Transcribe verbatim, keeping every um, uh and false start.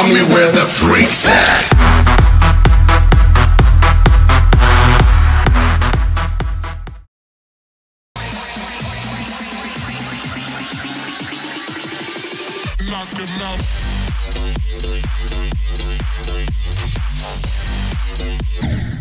Tell me where the freaks at. Knock him out.